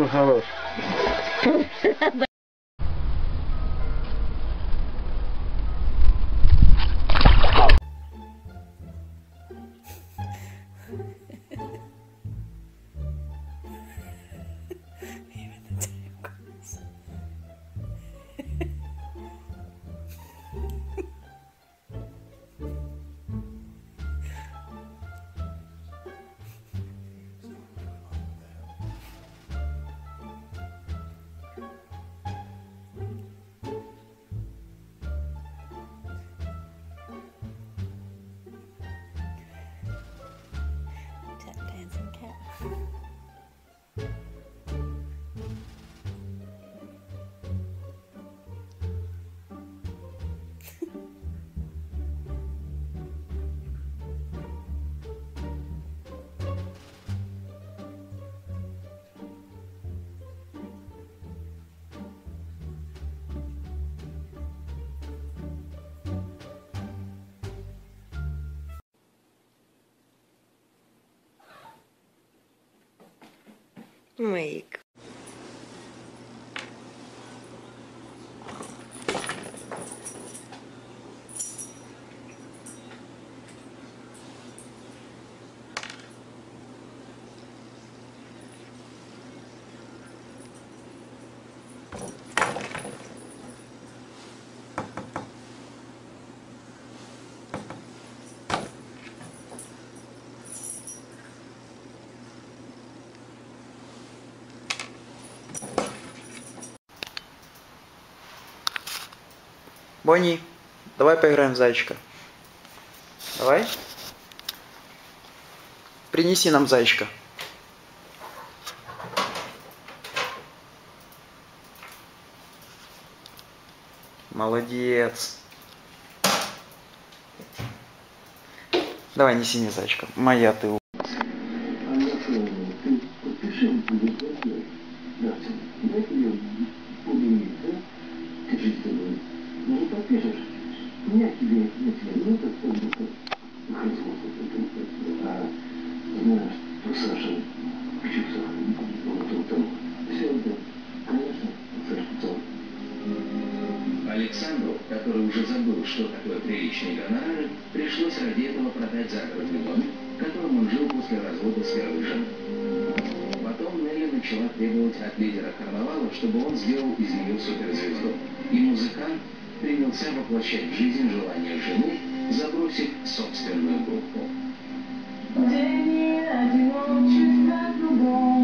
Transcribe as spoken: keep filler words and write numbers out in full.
Хорош. Dancing cat. Make. Бонни, давай поиграем в зайчика. Давай. Принеси нам зайчика. Молодец. Давай, неси мне зайчика. Моя ты. Не подпишешь, я тебе не тебе, это только а знаешь, что Саша в чувствах, вот там, все это, конечно, Саша пацан. Александру, который уже забыл, что такое приличные гонорары, пришлось ради этого продать загородный дом, в котором он жил после развода с первой женой. Потом Нелли начала требовать от лидера карнавала, чтобы он сделал из нее суперзвезду. И музыкант принялся воплощать в жизнь желание жены, забросив собственную группу.